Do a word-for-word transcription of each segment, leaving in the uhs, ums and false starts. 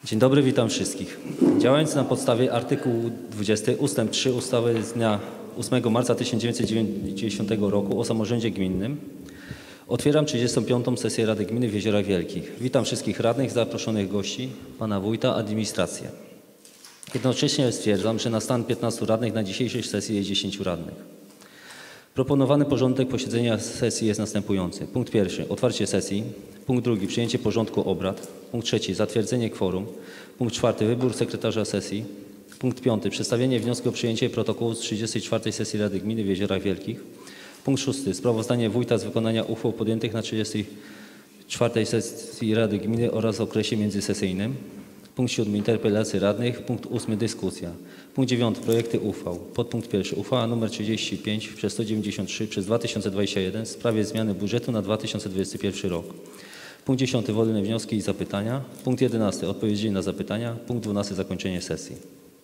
Dzień dobry, witam wszystkich. Działając na podstawie artykułu dwudziestego ustęp trzy ustawy z dnia ósmego marca tysiąc dziewięćset dziewięćdziesiątego roku o samorządzie gminnym, otwieram trzydziestą piątą sesję Rady Gminy w Jeziorach Wielkich. Witam wszystkich radnych, zaproszonych gości, pana wójta, administrację. Jednocześnie stwierdzam, że na stan piętnastu radnych na dzisiejszej sesji jest dziesięciu radnych. Proponowany porządek posiedzenia sesji jest następujący. Punkt pierwszy. Otwarcie sesji. Punkt drugi. Przyjęcie porządku obrad. Punkt trzeci. Zatwierdzenie kworum. Punkt czwarty. Wybór sekretarza sesji. Punkt piąty. Przedstawienie wniosku o przyjęcie protokołu z trzydziestej czwartej sesji Rady Gminy w Jeziorach Wielkich. Punkt szósty. Sprawozdanie wójta z wykonania uchwał podjętych na trzydziestej czwartej sesji Rady Gminy oraz okresie międzysesyjnym. Punkt siódmy. Interpelacje radnych. Punkt ósmy. Dyskusja. Punkt dziewiąty. Projekty uchwał. Podpunkt pierwszy. Uchwała nr trzydzieści pięć przez sto dziewięćdziesiąt trzy przez dwa tysiące dwudziesty jeden w sprawie zmiany budżetu na dwa tysiące dwudziesty pierwszy rok. Punkt dziesiąty. Wolne wnioski i zapytania. Punkt jedenasty. Odpowiedzi na zapytania. Punkt dwunasty. Zakończenie sesji.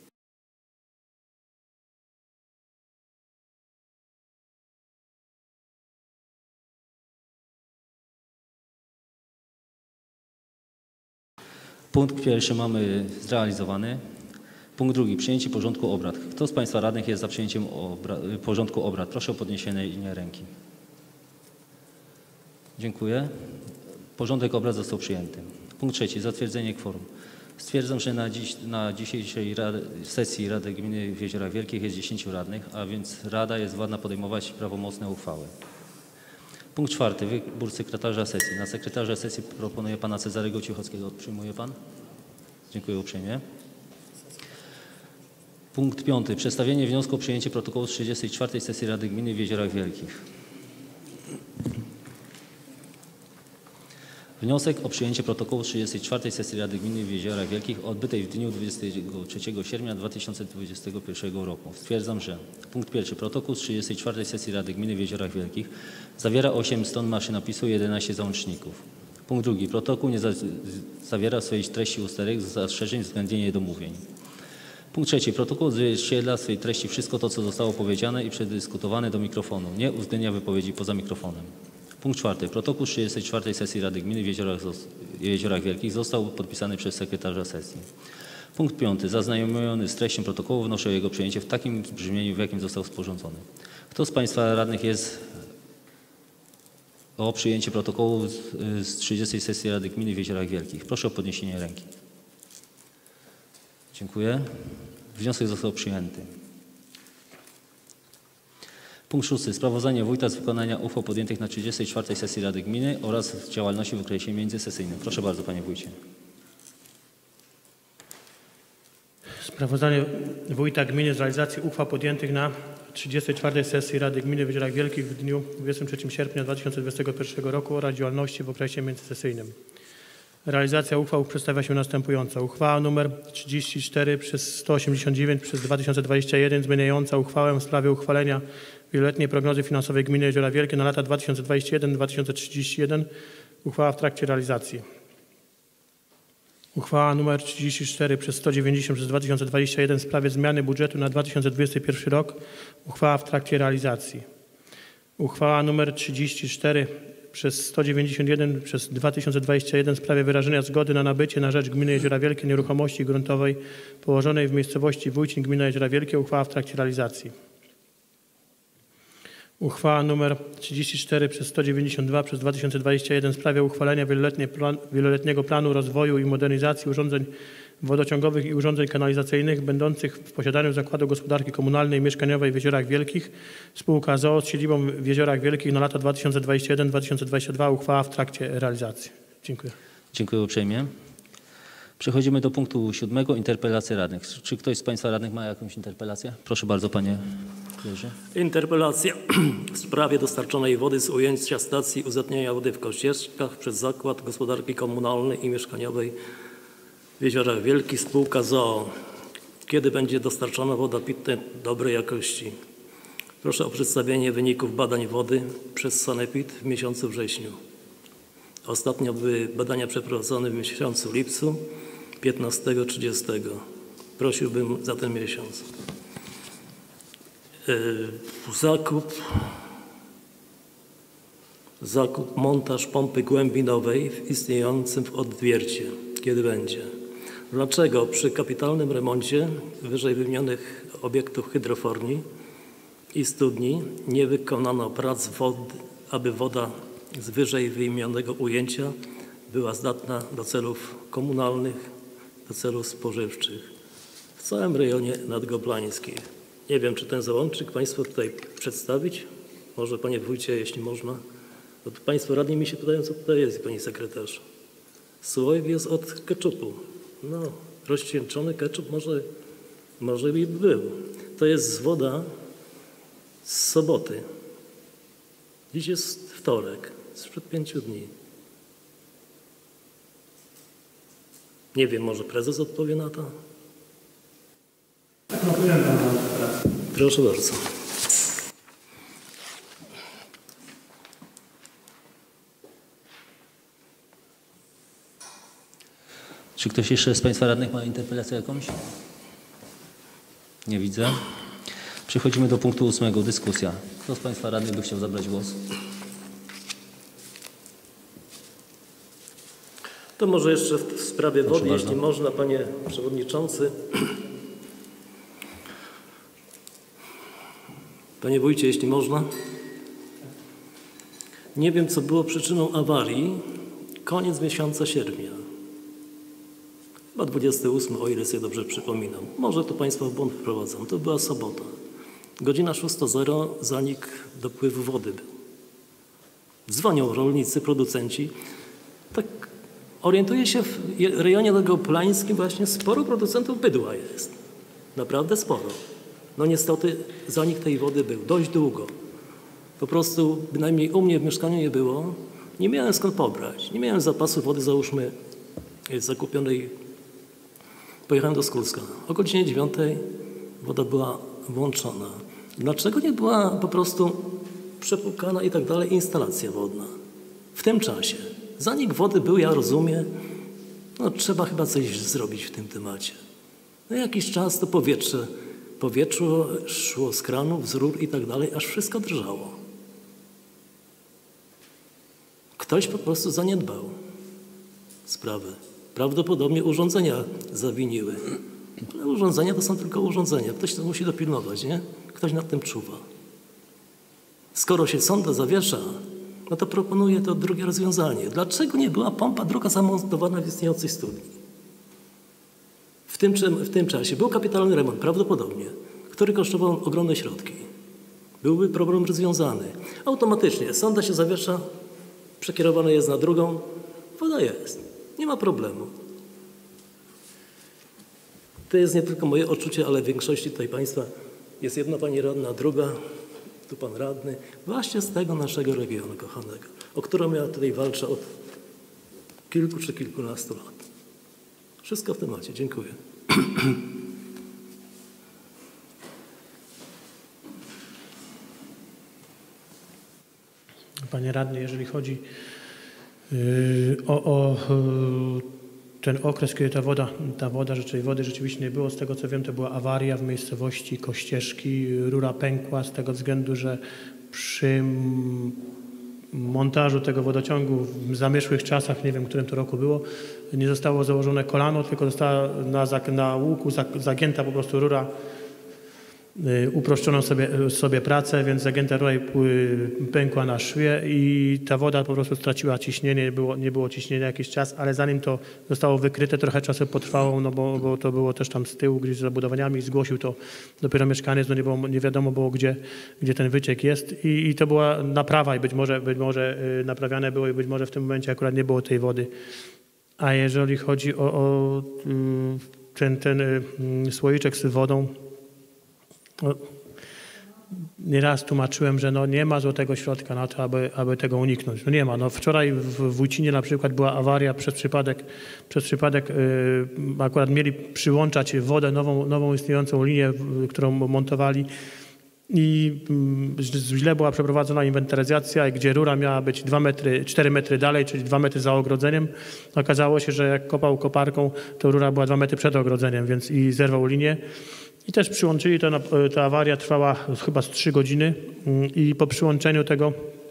Punkt pierwszy mamy zrealizowany. Punkt drugi. Przyjęcie porządku obrad. Kto z Państwa radnych jest za przyjęciem obra porządku obrad? Proszę o podniesienie ręki. Dziękuję. Porządek obrad został przyjęty. Punkt trzeci. Zatwierdzenie kworum. Stwierdzam, że na, dziś, na dzisiejszej rady, sesji Rady Gminy w Jeziorach Wielkich jest dziesięciu radnych, a więc Rada jest władna podejmować prawomocne uchwały. Punkt czwarty. Wybór sekretarza sesji. Na sekretarza sesji proponuję pana Cezarego Cichockiego. Przyjmuje pan? Dziękuję uprzejmie. Punkt piąty. Przedstawienie wniosku o przyjęcie protokołu z trzydziestej czwartej sesji Rady Gminy w Jeziorach Wielkich. Wniosek o przyjęcie protokołu z trzydziestej czwartej sesji Rady Gminy w Jeziorach Wielkich odbytej w dniu dwudziestego trzeciego sierpnia dwa tysiące dwudziestego pierwszego roku. Stwierdzam, że punkt pierwszy. Protokół z trzydziestej czwartej sesji Rady Gminy w Jeziorach Wielkich zawiera osiem stron maszynopisu i jedenaście załączników. Punkt drugi. Protokół nie za zawiera w swojej treści usterek z zastrzeżeń względnie niedomówień. Punkt trzeci. Protokół odzwierciedla w swojej treści wszystko to, co zostało powiedziane i przedyskutowane do mikrofonu. Nie uwzględnia wypowiedzi poza mikrofonem. Punkt czwarty. Protokół z trzydziestej czwartej sesji Rady Gminy w Jeziorach, w Jeziorach Wielkich został podpisany przez sekretarza sesji. Punkt piąty. Zaznajomiony z treścią protokołu wnoszę o jego przyjęcie w takim brzmieniu, w jakim został sporządzony. Kto z Państwa radnych jest o przyjęcie protokołu z, z trzydziestej sesji Rady Gminy w Jeziorach Wielkich? Proszę o podniesienie ręki. Dziękuję. Wniosek został przyjęty. Punkt szósty. Sprawozdanie wójta z wykonania uchwał podjętych na trzydziestej czwartej sesji Rady Gminy oraz działalności w okresie międzysesyjnym. Proszę bardzo, panie wójcie. Sprawozdanie wójta gminy z realizacji uchwał podjętych na trzydziestej czwartej sesji Rady Gminy w Jeziorach Wielkich w dniu dwudziestego trzeciego sierpnia dwa tysiące dwudziestego pierwszego roku oraz działalności w okresie międzysesyjnym. Realizacja uchwał przedstawia się następująco. Uchwała nr trzydzieści cztery przez sto osiemdziesiąt dziewięć przez dwa tysiące dwudziesty jeden zmieniająca uchwałę w sprawie uchwalenia wieloletniej prognozy finansowej gminy Jeziora Wielkie na lata dwa tysiące dwudziesty pierwszy do dwa tysiące trzydziestego pierwszego. Uchwała w trakcie realizacji. Uchwała nr trzydzieści cztery przez sto dziewięćdziesiąt przez dwa tysiące dwudziesty jeden w sprawie zmiany budżetu na dwa tysiące dwudziesty pierwszy rok. Uchwała w trakcie realizacji. Uchwała nr trzydzieści cztery przez sto dziewięćdziesiąt jeden przez dwa tysiące dwudziesty jeden w sprawie wyrażenia zgody na nabycie na rzecz gminy Jeziora Wielkie nieruchomości gruntowej położonej w miejscowości Wójcin gmina Jeziora Wielkie. Uchwała w trakcie realizacji. Uchwała nr trzydzieści cztery przez sto dziewięćdziesiąt dwa przez dwa tysiące dwudziesty jeden w sprawie uchwalenia wieloletnie plan, wieloletniego planu rozwoju i modernizacji urządzeń wodociągowych i urządzeń kanalizacyjnych będących w posiadaniu Zakładu Gospodarki Komunalnej i Mieszkaniowej w Jeziorach Wielkich. Spółka z o o z siedzibą w Jeziorach Wielkich na lata dwa tysiące dwudziesty pierwszy do dwa tysiące dwudziestego drugiego. Uchwała w trakcie realizacji. Dziękuję. Dziękuję uprzejmie. Przechodzimy do punktu siódmego. Interpelacje radnych. Czy ktoś z Państwa radnych ma jakąś interpelację? Proszę bardzo, panie Jerzy. Interpelacja w sprawie dostarczonej wody z ujęcia stacji uzdatniania wody w Kościeszkach przez Zakład Gospodarki Komunalnej i Mieszkaniowej w Jeziorach Wielkich, spółka z o o. Kiedy będzie dostarczona woda pitna dobrej jakości? Proszę o przedstawienie wyników badań wody przez Sanepid w miesiącu wrześniu. Ostatnio były badania przeprowadzone w miesiącu lipcu, piętnastego trzydziestego. Prosiłbym za ten miesiąc. Zakup, zakup, montaż pompy głębinowej w istniejącym w odwiercie. Kiedy będzie? Dlaczego przy kapitalnym remoncie wyżej wymienionych obiektów hydroforni i studni nie wykonano prac wody, aby woda z wyżej wymienionego ujęcia była zdatna do celów komunalnych, do celów spożywczych w całym rejonie nadgoplańskim? Nie wiem, czy ten załącznik Państwo tutaj przedstawić? Może Panie Wójcie, jeśli można. Bo tu Państwo radni mi się pytają, co tutaj jest, Pani Sekretarz. Słoik jest od keczupu. No, rozcieńczony keczup może, może i był. To jest woda z soboty. Dziś jest wtorek, sprzed pięciu dni. Nie wiem, może prezes odpowie na to? No, powiem Panu teraz. Proszę bardzo. Czy ktoś jeszcze z Państwa radnych ma interpelację jakąś? Nie widzę. Przechodzimy do punktu ósmego. Dyskusja. Kto z Państwa radnych by chciał zabrać głos? To może jeszcze w sprawie Proszę wody, bardzo. jeśli można, Panie Przewodniczący. Panie Wójcie, jeśli można. Nie wiem, co było przyczyną awarii. Koniec miesiąca sierpnia. Chyba dwudziesty ósmy, o ile sobie dobrze przypominam. Może to Państwa w błąd wprowadzam. To była sobota. Godzina szósta zero zanik dopływu wody był. Dzwonią rolnicy, producenci. Tak orientuję się, w rejonie nadgoplańskim właśnie sporo producentów bydła jest. Naprawdę sporo. No niestety zanik tej wody był dość długo. Po prostu bynajmniej u mnie w mieszkaniu nie było. Nie miałem skąd pobrać. Nie miałem zapasu wody, załóżmy, zakupionej. Pojechałem do Skulska. O godzinie dziewiątej woda była włączona. Dlaczego nie była po prostu przepłukana i tak dalej instalacja wodna? W tym czasie. Zanik wody był, ja rozumiem, no trzeba chyba coś zrobić w tym temacie. No jakiś czas to powietrze, powietrze szło z kranów, z rur i tak dalej, aż wszystko drżało. Ktoś po prostu zaniedbał sprawę. Prawdopodobnie urządzenia zawiniły. Ale urządzenia to są tylko urządzenia. Ktoś to musi dopilnować, nie? Ktoś nad tym czuwa. Skoro się sonda zawiesza, no to proponuję to drugie rozwiązanie. Dlaczego nie była pompa druga zamontowana w istniejącej studni? W tym, w tym czasie był kapitalny remont, prawdopodobnie, który kosztował ogromne środki. Byłby problem rozwiązany. Automatycznie sonda się zawiesza, przekierowana jest na drugą, woda jest. Nie ma problemu. To jest nie tylko moje odczucie, ale w większości tutaj Państwa jest jedna Pani radna, druga, tu Pan radny, właśnie z tego naszego regionu kochanego, o którą ja tutaj walczę od kilku czy kilkunastu lat. Wszystko w temacie. Dziękuję. Panie radny, jeżeli chodzi o, o ten okres, kiedy ta woda, ta woda, że tej wody rzeczywiście nie było, z tego co wiem, to była awaria w miejscowości Kościeżki. Rura pękła z tego względu, że przy montażu tego wodociągu w zamierzchłych czasach, nie wiem, w którym to roku było, nie zostało założone kolano, tylko została na, na łuku zagięta po prostu rura. Uproszczono sobie, sobie pracę, więc zagięta rura pękła na szwie i ta woda po prostu straciła ciśnienie, nie było, nie było ciśnienia jakiś czas, ale zanim to zostało wykryte, trochę czasu potrwało, no bo, bo to było też tam z tyłu, gdzieś z zabudowaniami, zgłosił to dopiero mieszkaniec, no nie, było, nie wiadomo było, gdzie, gdzie ten wyciek jest i, i to była naprawa i być może, być może naprawiane było i być może w tym momencie akurat nie było tej wody. A jeżeli chodzi o, o ten, ten słoiczek z wodą, no, nieraz tłumaczyłem, że no nie ma złotego środka na to, aby, aby tego uniknąć. No nie ma. No wczoraj w Wójcinie na przykład była awaria przez przypadek, przez przypadek yy, akurat mieli przyłączać wodę, nową, nową istniejącą linię, yy, którą montowali i yy, źle była przeprowadzona inwentaryzacja, gdzie rura miała być dwa metry, cztery metry dalej, czyli dwa metry za ogrodzeniem. Okazało się, że jak kopał koparką, to rura była dwa metry przed ogrodzeniem, więc i zerwał linię. I też przyłączyli, to, ta awaria trwała chyba z trzy godziny i po przyłączeniu tego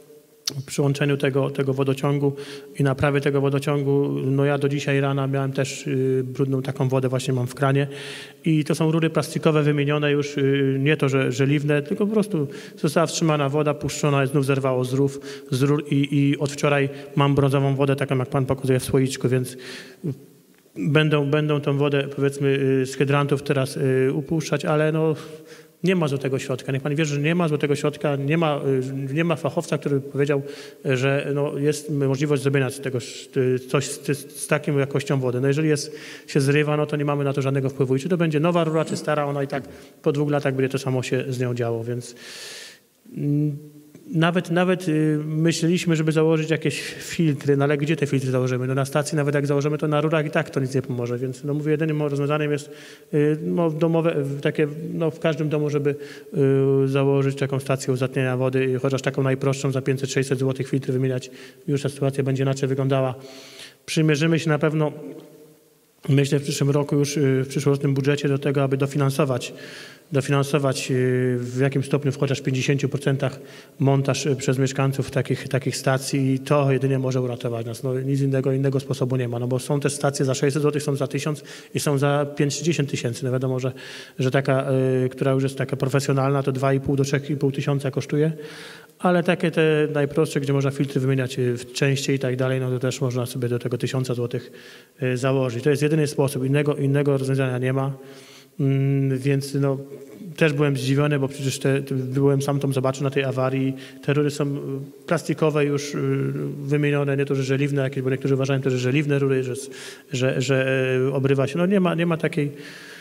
przyłączeniu tego, tego wodociągu i naprawy tego wodociągu. No ja do dzisiaj rana miałem też y, brudną taką wodę, właśnie mam w kranie. I to są rury plastikowe wymienione już, y, nie to, że żeliwne, tylko po prostu została wstrzymana woda, puszczona, znów zerwało z, rów, z rur i, i od wczoraj mam brązową wodę, taką jak pan pokazuje w słoiczku, więc będą, będą tą wodę, powiedzmy, y, z hydrantów teraz y, upuszczać, ale no nie ma złotego środka. Niech pan wie, że nie ma złotego środka, nie ma, nie ma fachowca, który by powiedział, że no jest możliwość zrobienia z tego coś z, z taką jakością wody. No jeżeli jest, się zrywa, no to nie mamy na to żadnego wpływu. I czy to będzie nowa rura, czy stara, ona i tak po dwóch latach będzie to samo się z nią działo, więc mm, Nawet, nawet y, myśleliśmy, żeby założyć jakieś filtry, no ale gdzie te filtry założymy? No na stacji nawet jak założymy, to na rurach i tak to nic nie pomoże, więc no mówię, jedynym rozwiązaniem jest y, no, domowe, takie, no w każdym domu, żeby y, założyć taką stację uzatniania wody, chociaż taką najprostszą za pięćset sześćset złotych filtry wymieniać, już ta sytuacja będzie inaczej wyglądała. Przymierzymy się na pewno, myślę, w przyszłym roku, już w przyszłorocznym budżecie do tego, aby dofinansować dofinansować w jakimś stopniu w chociaż pięćdziesięciu procentach montaż przez mieszkańców takich, takich stacji i to jedynie może uratować nas. No, nic innego, innego sposobu nie ma, no bo są też stacje za sześćset złotych, są za tysiąc i są za pięćdziesiąt tysięcy. No wiadomo, że, że taka, y, która już jest taka profesjonalna, to dwa i pół do trzech i pół tysiąca kosztuje, ale takie te najprostsze, gdzie można filtry wymieniać w częściej i tak dalej, no to też można sobie do tego tysiąca złotych y, założyć. To jest jedyny sposób, innego, innego rozwiązania nie ma. Mm, więc no, też byłem zdziwiony, bo przecież te, te, byłem sam tam zobaczył na tej awarii. Te rury są plastikowe już y, wymienione, nie to, że żeliwne jakieś, bo niektórzy uważają też, że żeliwne rury, że, że, że y, obrywa się. No nie ma, nie ma takiej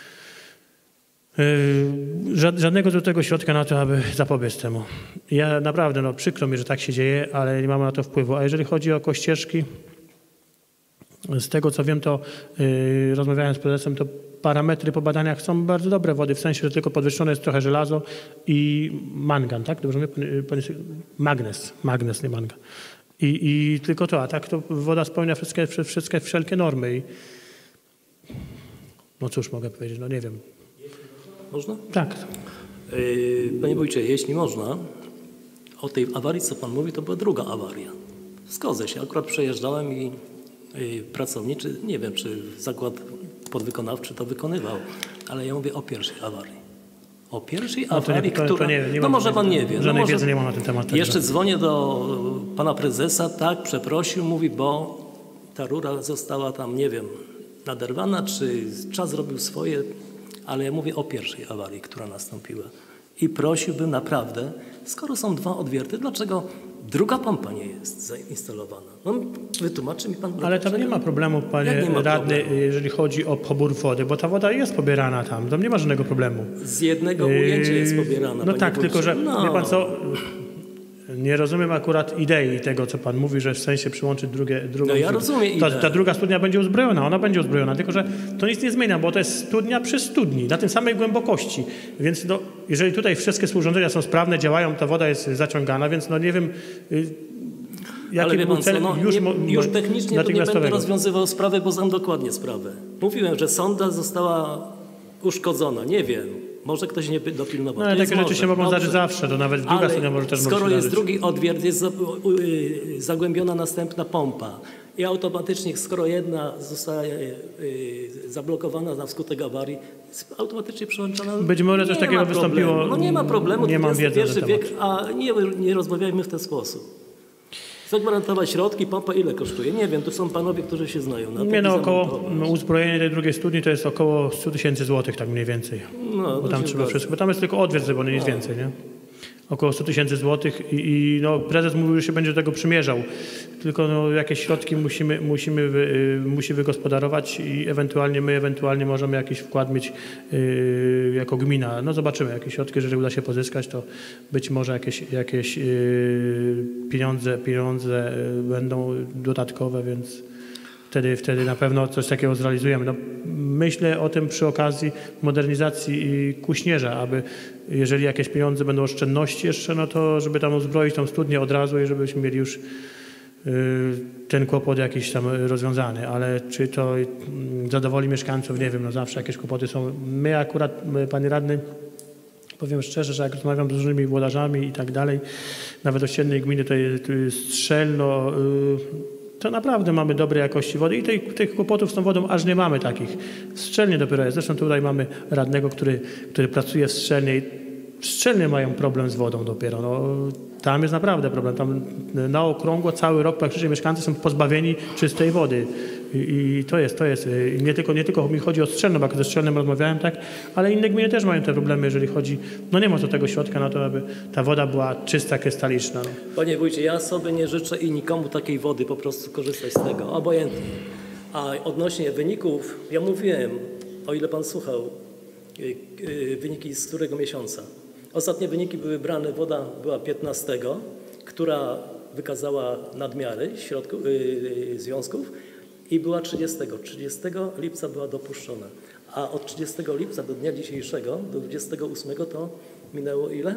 y, żadnego złotego środka na to, aby zapobiec temu. Ja naprawdę, no przykro mi, że tak się dzieje, ale nie mamy na to wpływu. A jeżeli chodzi o kościeżki, z tego co wiem, to y, rozmawiałem z prezesem, to parametry po badaniach są bardzo dobre wody, w sensie, że tylko podwyższone jest trochę żelazo i mangan, tak? Dobrze mówię? Magnez, magnez, nie mangan. I, i tylko to, a tak to woda spełnia wszystkie, wszystkie wszelkie normy. I no cóż mogę powiedzieć, no nie wiem. Można? Tak. Panie wójcie, jeśli można, o tej awarii, co pan mówi, to była druga awaria. Zgodzę się, akurat przejeżdżałem i pracowniczy, nie wiem, czy zakład podwykonawczy to wykonywał, ale ja mówię o pierwszej awarii. O pierwszej no to awarii, nie, to, to która... nie, nie no może pan nie wie. Żadnej no może, wiedzy nie ma na ten temat. Jeszcze także. dzwonię do pana prezesa, tak, przeprosił, mówi, bo ta rura została tam, nie wiem, naderwana, czy czas zrobił swoje, ale ja mówię o pierwszej awarii, która nastąpiła. I prosiłbym naprawdę, skoro są dwa odwierty, dlaczego druga pompa nie jest zainstalowana? No, wytłumaczy mi pan. Ale tam nie ma problemu, panie ma radny, problemu? jeżeli chodzi o pobór wody, bo ta woda jest pobierana tam, tam nie ma żadnego problemu. Z jednego ujęcia jest pobierana. No tak, wójcie. tylko że no. wie pan co, nie rozumiem akurat idei tego, co pan mówi, że w sensie przyłączyć drugie, drugą. No ja rozumiem ta, ideę. ta druga studnia będzie uzbrojona, ona będzie uzbrojona, tylko że to nic nie zmienia, bo to jest studnia przy studni, na tym samej głębokości. Więc no, jeżeli tutaj wszystkie urządzenia są sprawne, działają, ta woda jest zaciągana, więc no nie wiem, jaki Ale wie był pan cel co, no, już, nie, już technicznie to nie będę natychmiastowego. rozwiązywał sprawy, bo znam dokładnie sprawę. Mówiłem, że sonda została uszkodzona. Nie wiem. Może ktoś nie dopilnował. No, ale To jest takie rzeczy może. się mogą Dobrze. zdarzyć zawsze, to nawet druga Ale studnia może też skoro może się jest zdarzyć. drugi odwiert, jest za, u, y, zagłębiona następna pompa i automatycznie, skoro jedna zostaje y, zablokowana na wskutek awarii, jest automatycznie przyłączona. Być może coś Nie takiego ma wystąpiło. problemu. No nie ma problemu, Nie mam wiedzy na dwudziesty ten pierwszy wiek, a nie, nie rozmawiajmy w ten sposób. Zagwarantować środki, pompa ile kosztuje? Nie wiem, to są panowie, którzy się znają na tym. Nie no, i około zamontować. no, uzbrojenie tej drugiej studni to jest około sto tysięcy złotych, tak mniej więcej. No, Bo tam się trzeba zgadza. wszystko, bo tam jest tylko odwiert zrobiony, nic więcej, nie? Około sto tysięcy złotych i, i no, prezes mówił, że się będzie do tego przymierzał. Tylko no, jakieś środki musimy, musimy wy, y, musi wygospodarować i ewentualnie my ewentualnie możemy jakiś wkład mieć y, jako gmina. No zobaczymy, jakie środki, jeżeli uda się pozyskać, to być może jakieś, jakieś y, pieniądze, pieniądze y, będą dodatkowe, więc wtedy, wtedy na pewno coś takiego zrealizujemy. No, myślę o tym przy okazji modernizacji Kuśnierza, aby jeżeli jakieś pieniądze będą oszczędności jeszcze, no to żeby tam uzbroić tą studnię od razu i żebyśmy mieli już y, ten kłopot jakiś tam rozwiązany. Ale czy to y, zadowoli mieszkańców, nie wiem, no zawsze jakieś kłopoty są. My akurat, my, panie radny, Powiem szczerze, że jak rozmawiam z różnymi włodarzami i tak dalej, nawet ościennej gminy, to jest, to jest Strzelno, yy, to naprawdę mamy dobrej jakości wody i tej, tych kłopotów z tą wodą aż nie mamy takich. W Strzelnie dopiero jest. Zresztą tutaj mamy radnego, który, który pracuje w Strzelnie i w Strzelnie mają problem z wodą dopiero. No, tam jest naprawdę problem. Tam na okrągło cały rok praktycznie mieszkańcy są pozbawieni czystej wody. I, i to jest, to jest. I nie tylko, nie tylko mi chodzi o Strzelno, bo jak ze Strzelnem rozmawiałem, tak, ale inne gminy też mają te problemy, jeżeli chodzi, no nie ma do tego środka na to, aby ta woda była czysta, krystaliczna. No. Panie wójcie, ja sobie nie życzę i nikomu takiej wody po prostu korzystać z tego, obojętnie. A odnośnie wyników, ja mówiłem, o ile pan słuchał, yy, yy, wyniki z którego miesiąca. Ostatnie wyniki były brane, woda była piętnastego, która wykazała nadmiary środków, yy, związków i była trzydziestego. trzydziestego lipca była dopuszczona. A od trzydziestego lipca do dnia dzisiejszego, do dwudziestego ósmego to minęło ile?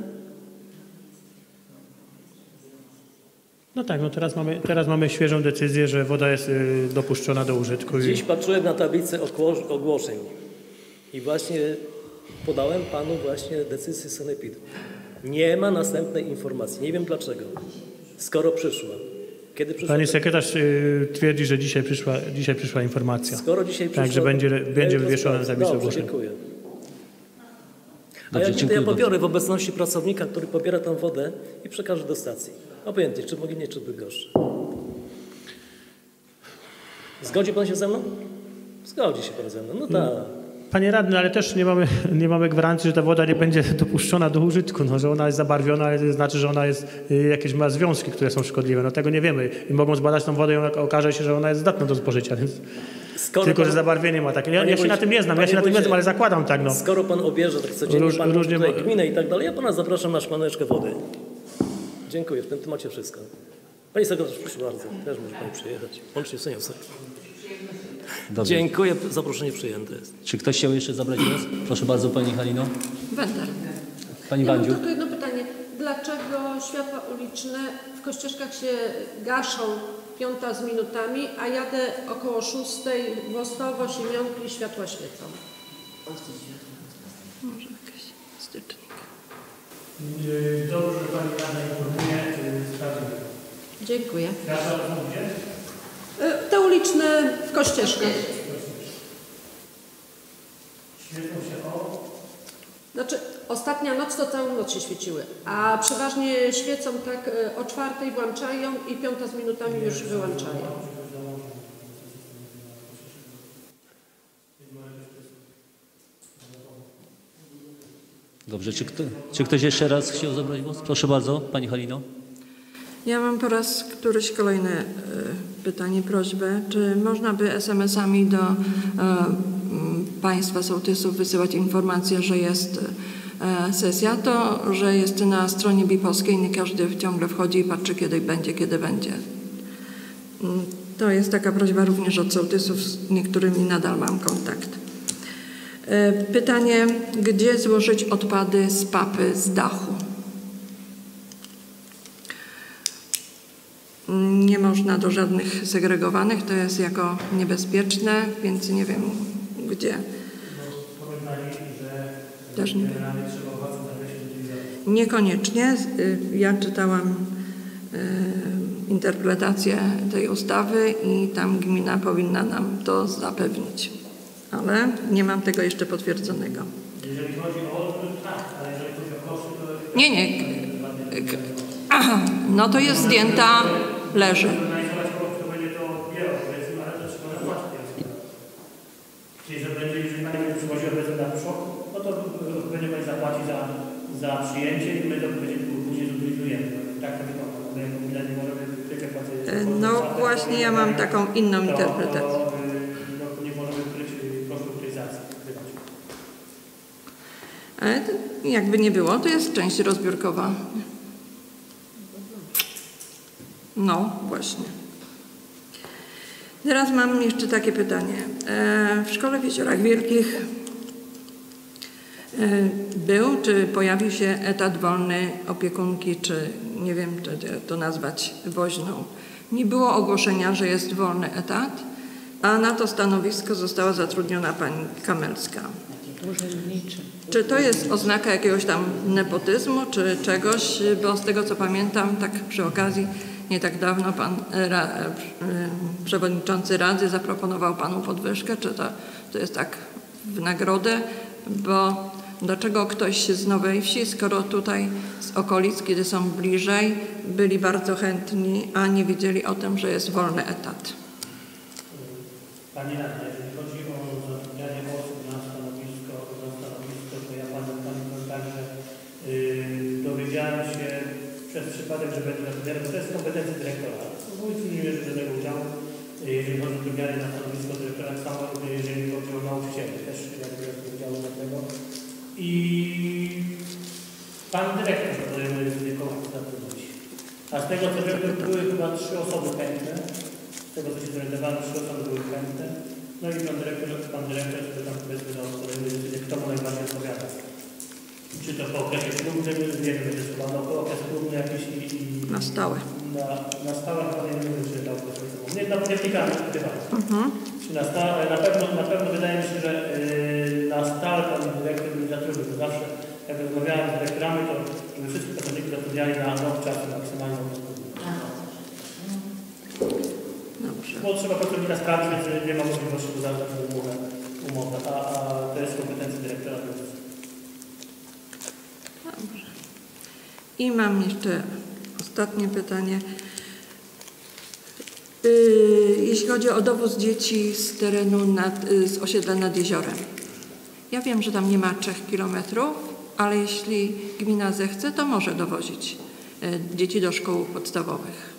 No tak, no teraz mamy, teraz mamy świeżą decyzję, że woda jest yy, dopuszczona do użytku. Dziś I... patrzyłem na tablicę ogłoszeń i właśnie podałem panu właśnie decyzję sanepidu. Nie ma następnej informacji. Nie wiem dlaczego. Skoro przyszła. Kiedy przyszła? Pani sekretarz yy, twierdzi, że dzisiaj przyszła, dzisiaj przyszła informacja. Skoro dzisiaj przyszła. Tak, że będzie, będzie wywieszona na tablicy ogłoszeń. Dziękuję. A Dobrze, jak nie, to dziękuję ja pobiorę bardzo. w obecności pracownika, który pobiera tą wodę i przekaże do stacji. Obojętnie, czy Moginie, czy Bydgoszczy. Zgodzi pan się ze mną? Zgodzi się pan ze mną. No tak. Panie radny, ale też nie mamy, nie mamy gwarancji, że ta woda nie będzie dopuszczona do użytku, no, że ona jest zabarwiona, ale to znaczy, że ona jest, y, jakieś ma związki, które są szkodliwe. No tego nie wiemy i mogą zbadać tą wodę i ona, okaże się, że ona jest zdatna do spożycia, więc Skoro tylko, pan, że zabarwienie ma takie. Ja, Panie ja się na wójcie, tym nie znam, ja panie się na tym nie wójcie, znam, ale zakładam tak, no. Skoro pan obierze tak codziennie Róż- pan różnie tutaj ma- gminę i tak dalej, ja pana zapraszam na szklaneczkę wody. Dziękuję, w tym temacie wszystko. Pani sekretarz, proszę bardzo, też może pani przyjechać. Łącznie z seniorem. Dobrze. Dziękuję, zaproszenie przyjęte jest. Czy ktoś chciał jeszcze zabrać głos? Proszę bardzo, pani Halino. Wender. Pani Ja mam Wandziu. tylko jedno pytanie. Dlaczego światła uliczne w Kościeszkach się gaszą piąta z minutami, a jadę około szóstej, Wostowo, Siemionki, światła świecą? Może jakiś stycznik. Dobrze, pani radna informuje, sprawdzimy. Dziękuję. Gasa rozumie? Y, Te uliczne w Kościeszkach. Świecą się o... Znaczy, ostatnia noc to całą noc się świeciły, a przeważnie świecą tak y, o czwartej włączają i piąta z minutami już wyłączają. Dobrze, czy, kto, czy ktoś jeszcze raz chciał zabrać głos? Proszę bardzo, pani Halino. Ja mam po raz któryś kolejne e, pytanie, prośbę. Czy można by es em esami do e, m, Państwa sołtysów wysyłać informację, że jest e, sesja? To, że jest na stronie bipowskiej, nie każdy ciągle wchodzi i patrzy, kiedy będzie, kiedy będzie. Mm, To jest taka prośba również od sołtysów, z niektórymi nadal mam kontakt. E, Pytanie, gdzie złożyć odpady z papy z dachu? Nie można do żadnych segregowanych, to jest jako niebezpieczne, więc nie wiem gdzie. Też nie wiem. Niekoniecznie. Ja czytałam y, interpretację tej ustawy i tam gmina powinna nam to zapewnić. Ale nie mam tego jeszcze potwierdzonego. Jeżeli chodzi o odwrót, tak, ale jeżeli chodzi o koszty, to... Nie, nie. K- Aha, no to jest zdjęta, leży. To będzie to odbierał, powiedzmy, ale to trzeba zapłacić. Czyli, że będzie, jeżeli pani będzie przywoziła powiedzmy na szok, no to będzie pani zapłacić za, za przyjęcie i my to będzie później zutylizujemy. Tak to wygląda. My jako gmina nie możemy tylko płacić. No właśnie ja mam taką inną interpretację. To, to, no, nie możemy kryć kosztów utylizacji. Ale to jakby nie było, to jest część rozbiórkowa. No, właśnie. Teraz mam jeszcze takie pytanie. E, w szkole w Jeziorach Wielkich e, był, czy pojawił się etat wolny opiekunki, czy nie wiem, czy to nazwać woźną. Nie było ogłoszenia, że jest wolny etat, a na to stanowisko została zatrudniona pani Kamelska. Urzędniczy. Czy to jest oznaka jakiegoś tam nepotyzmu, czy czegoś? Bo z tego co pamiętam, tak przy okazji, nie tak dawno pan ra, przewodniczący Rady zaproponował panu podwyżkę. Czy to, to jest tak w nagrodę? Bo dlaczego ktoś z Nowej Wsi, skoro tutaj z okolic, kiedy są bliżej, byli bardzo chętni, a nie wiedzieli o tym, że jest wolny etat? Pani Radna, jeżeli chodzi o zatrudnianie osób na stanowisko, na stanowisko, to ja Panu powiem tak, że yy, dowiedziałem się przez przypadek, że będzie zatrudniany, bo to jest kompetencja dyrektora. Wójt nie bierze żadnego udziału, jeżeli chodzi o zatrudnianie na stanowisko dyrektora, tak samo jeżeli chodzi o nauczycieli, też ja nie biorę udziału na tego. I Pan dyrektor podejmuje decyzję, kogo zatrudnić. A z tego co wiem, to były chyba trzy osoby chętne. Z tego co się zorientowałem, trzy osoby były chętne. No i pan dyrektor, pan dyrektor, który tam powiedzmy no, podejmuje decyzję, kto mu najbardziej odpowiada. Czy to po okresie próbnym, nie wiem, czy to po okres próbny jakiś i, i... Na stałe. Na, na stałe chyba nie wiem, czy dał okres próbny. Nie, no nie wnikamy, chyba. Mhm. Czy na stałe, na pewno, na pewno wydaje mi się, że yy, na stałe pan dyrektor nie zatrudnił, to zawsze jak rozmawiałem z dyrektorami, to żeby wszyscy pracownicy zatrudniali na rok czasu maksymalnie. Dobrze. Bo trzeba pracownika sprawdzić, więc nie ma możliwości zawarcia umowę, umowę a, a to jest kompetencja dyrektora. Dobrze. I mam jeszcze ostatnie pytanie. Jeśli chodzi o dowóz dzieci z terenu nad, z osiedla nad jeziorem. Ja wiem, że tam nie ma trzech kilometrów, ale jeśli gmina zechce, to może dowozić dzieci do szkół podstawowych.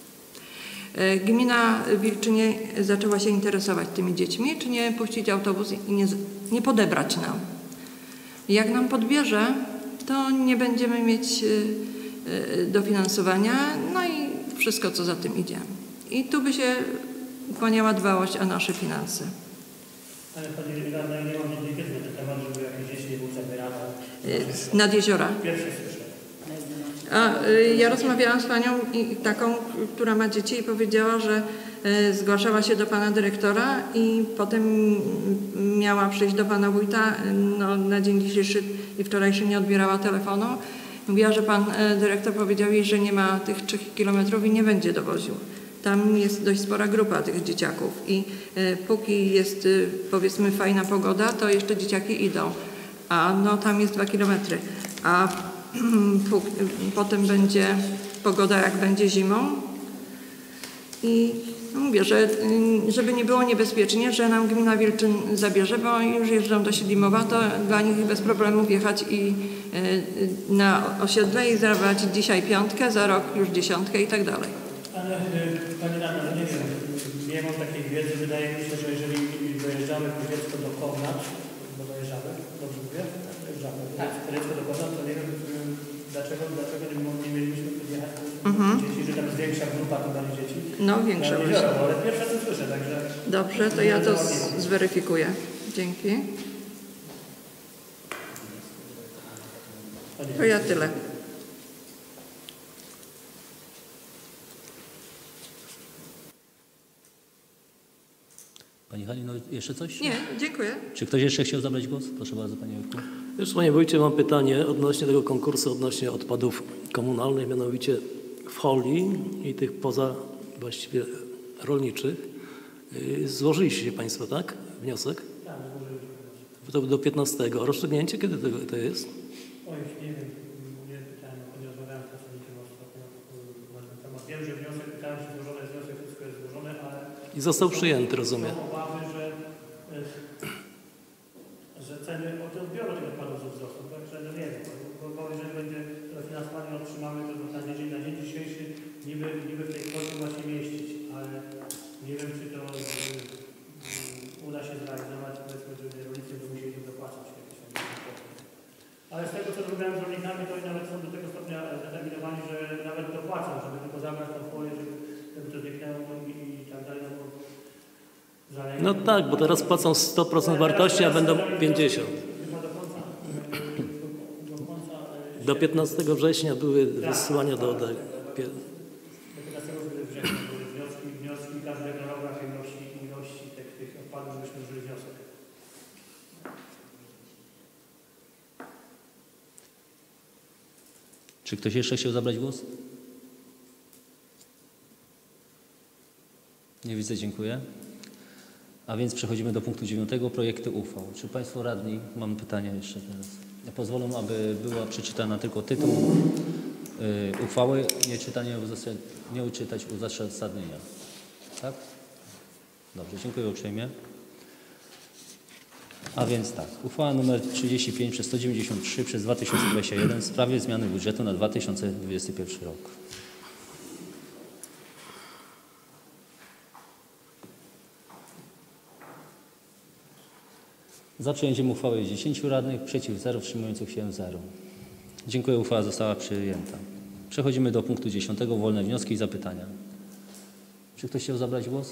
Gmina Wilczynie zaczęła się interesować tymi dziećmi, czy nie puścić autobus i nie, nie podebrać nam. Jak nam podbierze, to nie będziemy mieć dofinansowania, no i wszystko, co za tym idzie. I tu by się kłaniała dbałość o nasze finanse. Ale Pani Radna, nie mam żadnej wiedzy na ten temat, żeby jakieś dzieci nie było zabierane. Nad jeziora. Pierwsze słyszę. A, ja rozmawiałam z panią i taką, która ma dzieci i powiedziała, że zgłaszała się do pana dyrektora i potem miała przyjść do pana wójta, no, na dzień dzisiejszy i wczorajszy nie odbierała telefonu. Mówiła, że pan dyrektor powiedział jej, że nie ma tych trzech kilometrów i nie będzie dowoził. Tam jest dość spora grupa tych dzieciaków i y, póki jest y, powiedzmy fajna pogoda, to jeszcze dzieciaki idą, a no tam jest dwa kilometry, a puk, y, potem będzie pogoda jak będzie zimą i no, mówię, że y, żeby nie było niebezpiecznie, że nam gmina Wilczyn zabierze, bo już jeżdżą do Siedlimowa, to dla nich bez problemu wjechać i y, y, na osiedle i zarabiać dzisiaj piątkę, za rok już dziesiątkę i tak dalej. Ale Pani Radna, no nie wiem, nie mam takiej wiedzy. Wydaje mi się, że jeżeli dojeżdżamy po dziecko do Kownacz, bo dojeżdżamy, dobrze mówię? Dojeżdżamy tak. Dziecko do Kownacz, to nie wiem, dlaczego, dlaczego nie, nie mieliśmy podjechać mhm. dzieci, że tam jest większa grupa tu dalej dzieci. No, większa jezioro, ale pierwsze co słyszę, także... Dobrze, to ja to zweryfikuję. Dzięki. To ja tyle. Pani Hani, no jeszcze coś? Nie, dziękuję. Czy ktoś jeszcze chciał zabrać głos? Proszę bardzo, Panie Jurku. Już Panie Wójcie, mam pytanie odnośnie tego konkursu, odnośnie odpadów komunalnych, mianowicie w holi i tych poza właściwie rolniczych. Złożyliście Państwo, tak? Wniosek? Tak, złożyliśmy. To do piętnastego. Rozstrzygnięcie kiedy to, to jest? Oj, nie wiem, nie pytałem, nie rozmawiałem z pracownikiem ostatnio na ten temat. Wiem, że wniosek, pytałem, czy złożony jest wniosek, wszystko jest złożone, ale... I został przyjęty, rozumiem. Są obawy, że, że ceny odbioru tych odpadów wzrosną, także no nie wiem, bo, bo jeżeli będzie dofinansowanie otrzymamy, to na dzień, na dzień dzisiejszy niby, niby w tej kwocie ma się mieścić, ale nie wiem, czy to y, y, uda się zrealizować, powiedzmy, że rolnicy by musieli dopłacać jakieś tam kwoty. Ale z tego, co rozmawiałem z rolnikami, to oni nawet są do tego stopnia zdeterminowani, że nawet dopłacą, żeby tylko zabrać tą folię, żeby, żeby to zniknęło i, i tak dalej. No, no tak, bo teraz płacą sto procent wartości, a będą pięćdziesiąt procent. Do piętnastego września były wysyłania do... do Do piętnastego września były wnioski, wnioski każdego roku ilości, ilości tych, tych odpadów, żebyśmy złożyli wniosek. Czy ktoś jeszcze chciał zabrać głos? Nie widzę, dziękuję. A więc przechodzimy do punktu dziewiątego, projekty uchwał. Czy Państwo radni, mam pytanie jeszcze teraz, pozwolą, aby była przeczytana tylko tytuł y, uchwały, nie, czytanie, nie uczytać uzasadnienia. Tak? Dobrze, dziękuję uprzejmie. A więc tak, uchwała nr trzydzieści pięć przez sto dziewięćdziesiąt trzy przez dwa tysiące dwadzieścia jeden w sprawie zmiany budżetu na dwa tysiące dwudziesty pierwszy rok. Za przyjęciem uchwały jest dziesięciu radnych, przeciw zero, wstrzymujących się zero. Dziękuję, uchwała została przyjęta. Przechodzimy do punktu dziesiątego, wolne wnioski i zapytania. Czy ktoś chciał zabrać głos?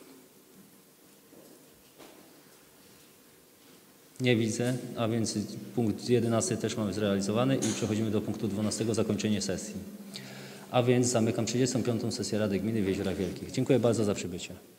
Nie widzę, a więc punkt jedenasty też mamy zrealizowany i przechodzimy do punktu dwunastego, zakończenie sesji. A więc zamykam trzydziestą piątą sesję Rady Gminy w Jeziorach Wielkich. Dziękuję bardzo za przybycie.